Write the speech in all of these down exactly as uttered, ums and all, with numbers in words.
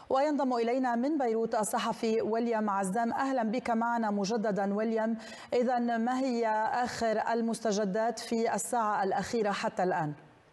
وينضم إلينا من بيروت الصحفي ويليام عزام. أهلا بك معنا مجددا ويليام. إذن ما هي آخر المستجدات في الساعة الأخيرة حتى الآن؟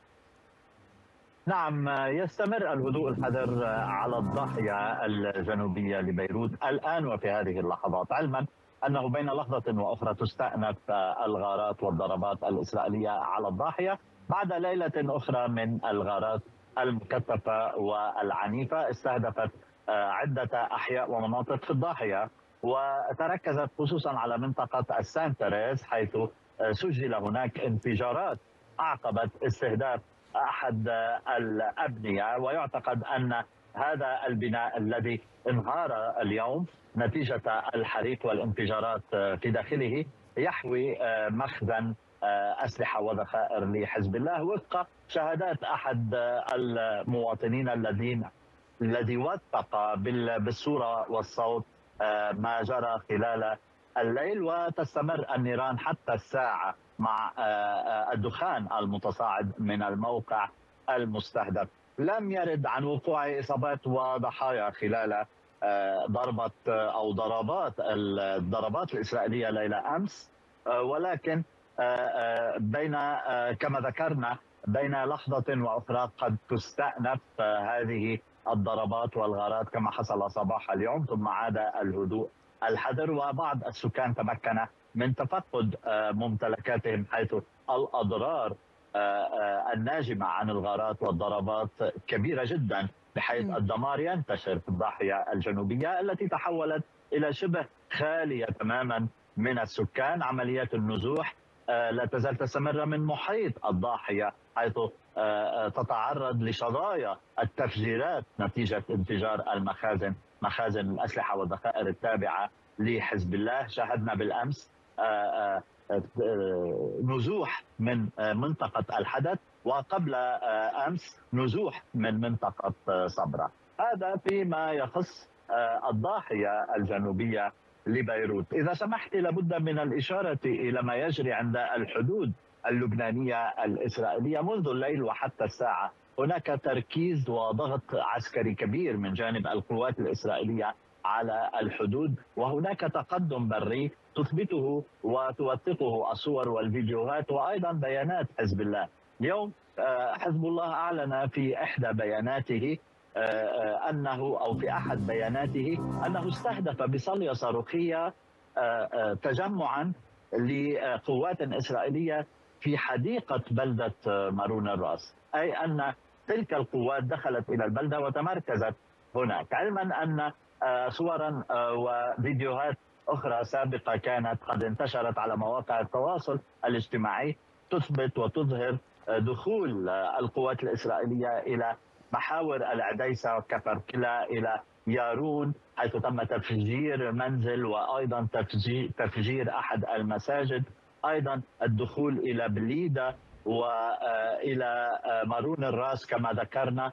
نعم، يستمر الهدوء الحذر على الضاحية الجنوبية لبيروت الآن وفي هذه اللحظات، علما أنه بين لحظة وأخرى تستأنف الغارات والضربات الإسرائيلية على الضاحية بعد ليلة أخرى من الغارات المكثفة والعنيفة استهدفت عدة أحياء ومناطق في الضاحية، وتركزت خصوصا على منطقة السان تيريز حيث سجل هناك انفجارات أعقبت استهداف أحد الأبنية، ويعتقد أن هذا البناء الذي انهار اليوم نتيجة الحريق والانفجارات في داخله يحوي مخزن أسلحة وذخائر لحزب الله، وفق شهادات أحد المواطنين الذين الذي وثق بالصورة والصوت ما جرى خلال الليل. وتستمر النيران حتى الساعة مع الدخان المتصاعد من الموقع المستهدف. لم يرد عن وقوع إصابات وضحايا خلال ضربة أو ضربات الضربات الإسرائيلية ليلة أمس، ولكن بين كما ذكرنا بين لحظة وأخرى قد تستأنف هذه الضربات والغارات كما حصل صباح اليوم، ثم عاد الهدوء الحذر، وبعض السكان تمكن من تفقد ممتلكاتهم حيث الأضرار الناجمة عن الغارات والضربات كبيرة جدا، بحيث الدمار ينتشر في الضاحية الجنوبية التي تحولت إلى شبه خالية تماما من السكان. عمليات النزوح لا تزال تستمر من محيط الضاحية حيث تتعرض لشظايا التفجيرات نتيجة انفجار المخازن، مخازن الأسلحة والذخائر التابعة لحزب الله. شاهدنا بالأمس نزوح من منطقة الحدث، وقبل أمس نزوح من منطقة صبرا. هذا فيما يخص الضاحية الجنوبية لبيروت. إذا سمحت لابد من الإشارة إلى ما يجري عند الحدود اللبنانية الإسرائيلية منذ الليل وحتى الساعة. هناك تركيز وضغط عسكري كبير من جانب القوات الإسرائيلية على الحدود، وهناك تقدم بري تثبته وتوثقه الصور والفيديوهات وأيضا بيانات حزب الله. اليوم حزب الله أعلن في إحدى بياناته أنه أو في أحد بياناته أنه استهدف بصلية صاروخية تجمعا لقوات إسرائيلية في حديقة بلدة مارون الراس، أي أن تلك القوات دخلت إلى البلدة وتمركزت هناك، علما أن صورا وفيديوهات أخرى سابقة كانت قد انتشرت على مواقع التواصل الاجتماعي تثبت وتظهر دخول القوات الإسرائيلية إلى محاور العديسة وكفر كلا إلى يارون حيث تم تفجير منزل وأيضا تفجير, تفجير أحد المساجد، أيضا الدخول إلى بليدة وإلى مارون الراس كما ذكرنا،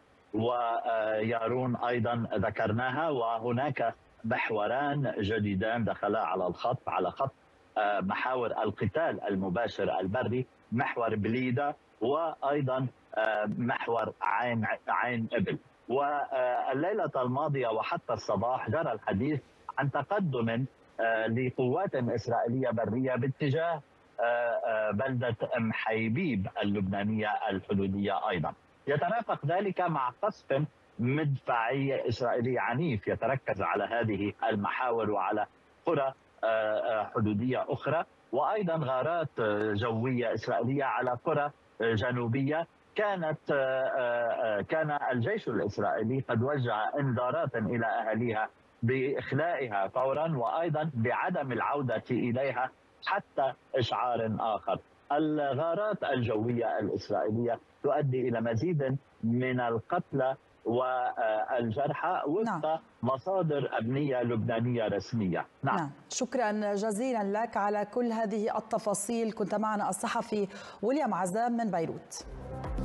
ويارون أيضا ذكرناها. وهناك محوران جديدان دخلا على الخط على خط محاور القتال المباشر البري، محور بليدة وأيضا محور عين عين إبل. والليلة الماضية وحتى الصباح جرى الحديث عن تقدم لقوات إسرائيلية برية باتجاه بلدة أم حيبيب اللبنانية الحدودية. أيضا يترافق ذلك مع قصف مدفعي إسرائيلي عنيف يتركز على هذه المحاور وعلى قرى حدودية أخرى، وأيضا غارات جوية إسرائيلية على قرى جنوبية. كانت كان الجيش الإسرائيلي قد وجه انذارات إلى أهاليها بإخلائها فورا وأيضا بعدم العودة إليها حتى إشعار آخر. الغارات الجوية الإسرائيلية تؤدي إلى مزيد من القتلى والجرحى وفق نعم. مصادر أمنية لبنانية رسمية. نعم. نعم شكرا جزيلا لك على كل هذه التفاصيل. كنت معنا الصحفي ويليام عزام من بيروت.